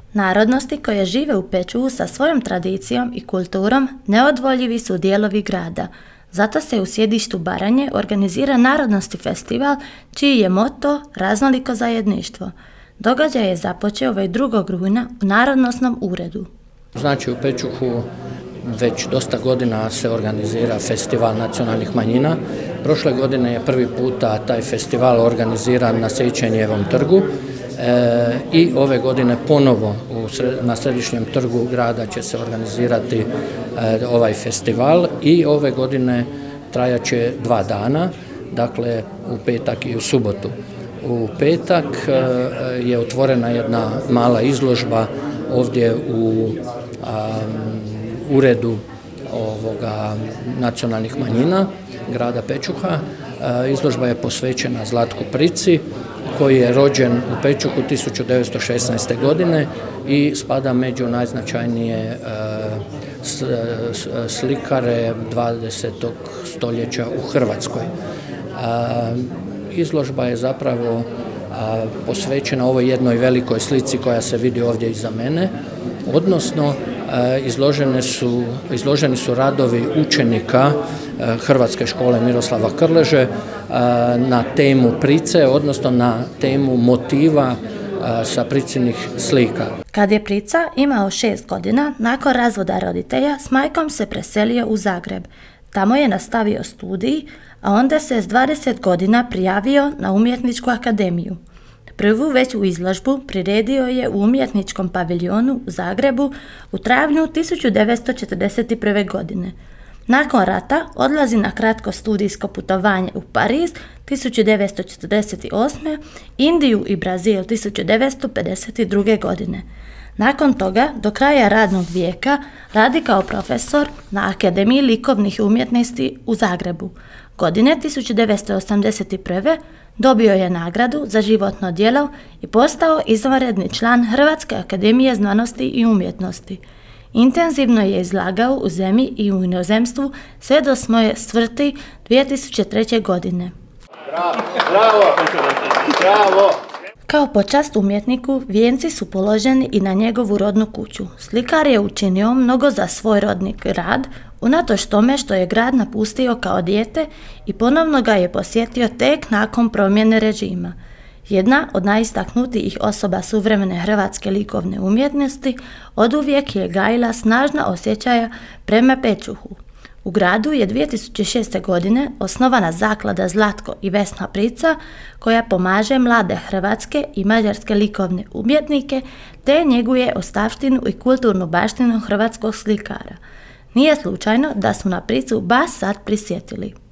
Narodnosti koje žive u Pečuhu sa svojom tradicijom i kulturom neodvoljivi su dijelovi grada. Zato se u sjedištu Baranje organizira Narodnosti festival, čiji je moto raznoliko zajedništvo. Događaj je započeo 2. rujna u Narodnosnom uredu. Znači u Pečuhu već dosta godina se organizira festival nacionalnih manjina. Prošle godine je prvi puta taj festival organiziran na Sejčenjevom trgu i ove godine ponovo na središnjem trgu grada će se organizirati ovaj festival i ove godine trajaće 2 dana, dakle u petak i u subotu. U petak je otvorena jedna mala izložba ovdje u uredu nacionalnih manjina grada Pečuha. Izložba je posvećena Zlatku Prici koji je rođen u Pečuhu 1916. godine i spada među najznačajnije slikare 20. stoljeća u Hrvatskoj. Izložba je zapravo posvećena ovoj jednoj velikoj slici koja se vidi ovdje iza mene, odnosno izloženi su radovi učenika Hrvatske škole Miroslava Krleže na temu Price, odnosno na temu motiva sa Pricinih slika. Kad je Prica imao 6 godina, nakon razvoda roditelja, s majkom se preselio u Zagreb. Tamo je nastavio studij, a onda se s 20 godina prijavio na Umjetničku akademiju. Prvu veću izložbu priredio je u Umjetničkom paviljonu u Zagrebu u travnju 1941. godine. Nakon rata odlazi na kratko studijsko putovanje u Pariz 1948. Indiju i Brazil 1952. godine. Nakon toga, do kraja radnog vijeka, radi kao profesor na Akademiji likovnih umjetnosti u Zagrebu. Godine 1981. dobio je nagradu za životno djelo i postao izvanredni član Hrvatske akademije znanosti i umjetnosti. Intenzivno je izlagao u zemlji i u inozemstvu sve do svoje smrti 2003. godine. Bravo! Kao počast umjetniku, vijenci su položeni i na njegovu rodnu kuću. Slikar je učinio mnogo za svoj rodni grad, unatoč tome što je grad napustio kao dijete i ponovno ga je posjetio tek nakon promjene režima. Jedna od najistaknutijih osoba suvremene hrvatske likovne umjetnosti oduvijek je gajila snažna osjećaja prema Pečuhu. U gradu je 2006. godine osnovana zaklada Zlatko i Vesna Prica koja pomaže mlade hrvatske i mađarske likovne umjetnike te njeguje ostavštinu i kulturnu baštinu hrvatskog slikara. Nije slučajno da su na Pricu baš sad prisjetili.